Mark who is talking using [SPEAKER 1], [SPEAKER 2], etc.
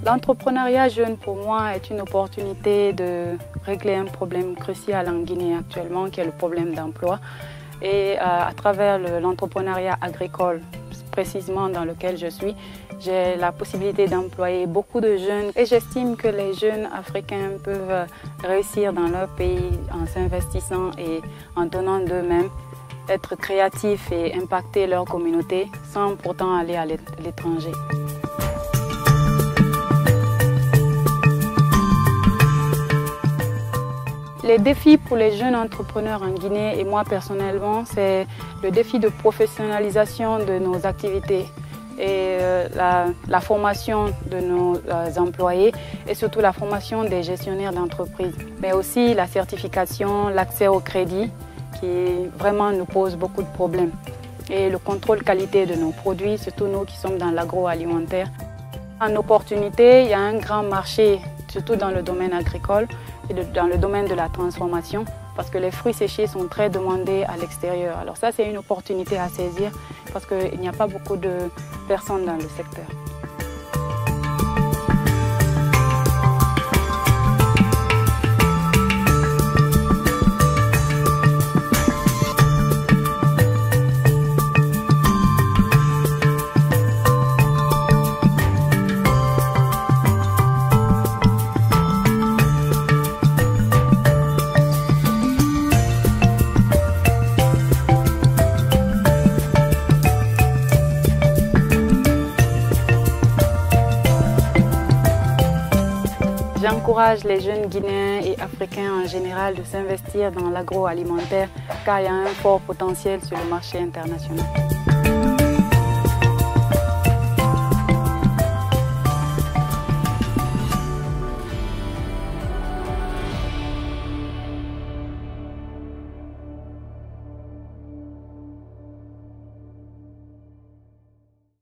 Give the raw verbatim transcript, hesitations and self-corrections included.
[SPEAKER 1] L'entrepreneuriat jeune pour moi est une opportunité de régler un problème crucial en Guinée actuellement, qui est le problème d'emploi. Et euh, à travers l'entrepreneuriat agricole, précisément dans lequel je suis, j'ai la possibilité d'employer beaucoup de jeunes et j'estime que les jeunes africains peuvent réussir dans leur pays en s'investissant et en donnant d'eux-mêmes, être créatifs et impacter leur communauté sans pourtant aller à l'étranger. Les défis pour les jeunes entrepreneurs en Guinée et moi personnellement, c'est le défi de professionnalisation de nos activités et euh, la, la formation de nos euh, employés et surtout la formation des gestionnaires d'entreprise. Mais aussi la certification, l'accès au crédit qui vraiment nous pose beaucoup de problèmes. Et le contrôle qualité de nos produits, surtout nous qui sommes dans l'agroalimentaire. En opportunité, il y a un grand marché, surtout dans le domaine agricole et dans le domaine de la transformation, parce que les fruits séchés sont très demandés à l'extérieur. Alors ça, c'est une opportunité à saisir parce qu'il n'y a pas beaucoup de personnes dans le secteur. J'encourage les jeunes Guinéens et Africains en général de s'investir dans l'agroalimentaire car il y a un fort potentiel sur le marché international.